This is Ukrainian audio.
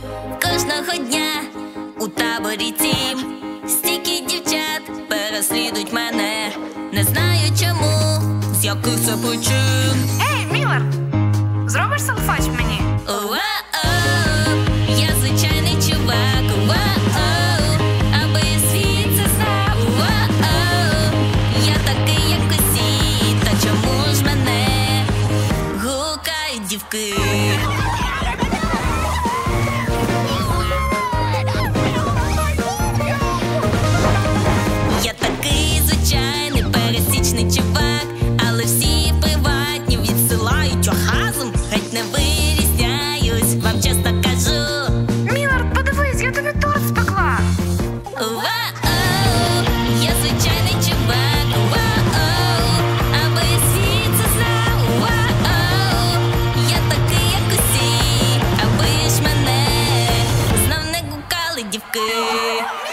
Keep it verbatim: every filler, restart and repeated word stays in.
Кожного дня у таборі тім стільки дівчат переслідують мене. Не знаю чому, з яких це причин. Ей, Міллер, зробиш селфач мені? Уа-оу, я звичайний чувак. Уа-оу, аби світ це знав. Уа-оу, я такий, як усі. Та чому ж мене гукають дівки? Я такий звичайний пересічний чувак, але всі приватні відсилають оргазм. Геть не вирізняюсь, вам чесно кажу. Міллер, подивись, я тобі торт спекла. Уа-оу, я звичайний чувак. Уа-оу, аби світ це знав. Уа-оу, я такий, як усі, аби ж мене знов не гукали дівки.